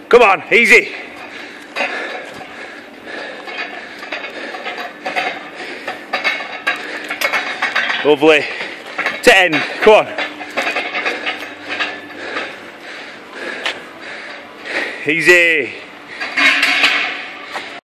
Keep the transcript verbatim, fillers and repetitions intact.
Come on, easy. Lovely. ten, come on. Easy.